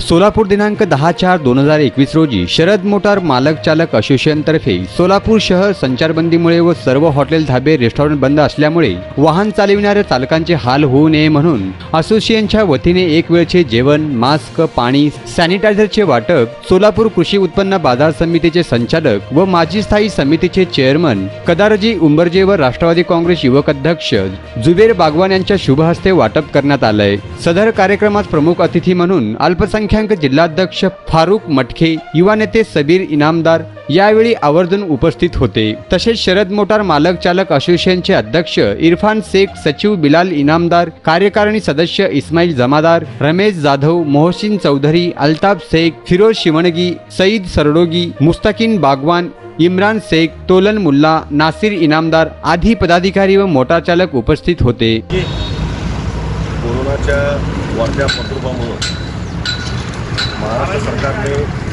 सोलापूर दिनांक 10/4/2021 रोजी शरद मोटार मालक चालक असोसिएशनतर्फे सोलापूर शहर संचारबंदीमुळे व सर्व हॉटेल धाबे रेस्टॉरंट बंद असल्यामुळे वाहन चालविणाऱ्या चालकांचे हाल होऊ नये म्हणून असोसिएशनच्या वतीने एक वेळचे जेवण, मास्क, पाणी, सॅनिटायझरचे वाटप सोलापूर कृषी उत्पन्न बाजार समितीचे संचालक व माजी स्थायी समितीचे चेअरमन कदारजी उंबरजे व राष्ट्रवादी काँग्रेस युवक अध्यक्ष जुबेर बागवान यांच्या शुभ हस्ते वाटप करण्यात आले। सदर कार्यक्रमात प्रमुख अतिथी म्हणून अल्पसंख्याक जिल्हाध्यक्ष फारुक मटखे, युवा नेते सबीर इनामदार यावेळी आवर्जून उपस्थित होते। तसेच शरद मोटार मालक चालक असोसिएशनचे अध्यक्ष इरफान शेख, सचिव बिलाल इनामदार, कार्यकारिणी सदस्य इस्माईल जमादार, रमेश जाधव, मोहसिन चौधरी, अल्ताफ शेख, फिरोज शिवणगी, सईद सरडोगी, मुस्तकीन बागवान, इम्रान शेख, तोलन मुल्ला, नासिर इनामदार आदी पदाधिकारी व मोटार चालक उपस्थित होते। कोरोनाच्या वाढत्या प्रादुर्भावामुळे महाराष्ट्र सरकारने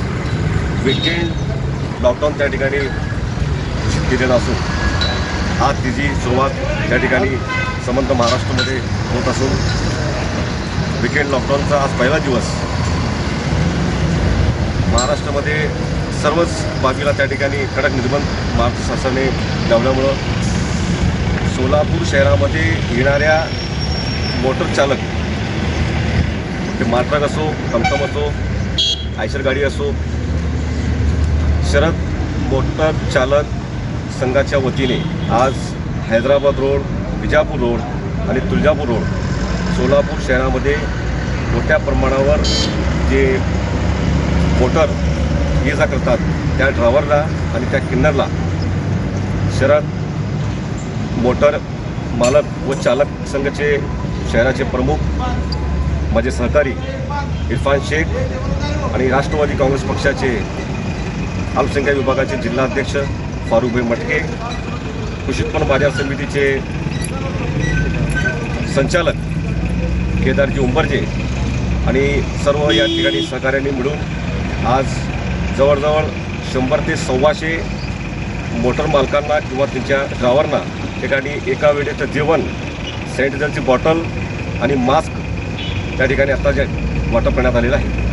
वीकेंड लॉकडाऊन त्या ठिकाणी घोषित केलेला असून आज तिची सुरुवात त्या ठिकाणी समंत महाराष्ट्रामध्ये होत असून वीकेंड लॉकडाऊनचा आज पहिला दिवस महाराष्ट्रामध्ये सर्वच बाजूला त्या ठिकाणी कडक निर्बंध महाराष्ट्र शासनाने लावल्यामुळं सोलापूर शहरामध्ये येणाऱ्या मोटर चालक ते मालट्रक असो, टमटम असो, आयशर गाडी असो, शरद मोटर चालक संघाच्या वतीने आज हैदराबाद रोड, विजापूर रोड आणि तुळजापूर रोड सोलापूर शहरामध्ये मोठ्या प्रमाणावर जे मोटर ये जा करतात त्या ड्रायव्हरला आणि त्या किन्नरला शरद मोटर मालक व चालक संघाचे शहराचे प्रमुख माझे सहकारी इरफान शेख आणि राष्ट्रवादी काँग्रेस पक्षाचे अल्पसंख्याक विभागाचे जिल्हाध्यक्ष फारुकभाई मटके, कृषी उत्पन्न बाजार समितीचे संचालक केदारजी उंबरजे आणि सर्व या ठिकाणी सहकार्यांनी मिळून आज जवळजवळ 100 ते 125 मोटर मालकांना किंवा त्यांच्या ड्रायव्हरना ठिकाणी एका वेळेचं जेवण, सॅनिटायझरची बॉटल आणि मास्क त्या ठिकाणी आता वाटप करण्यात आलेलं आहे।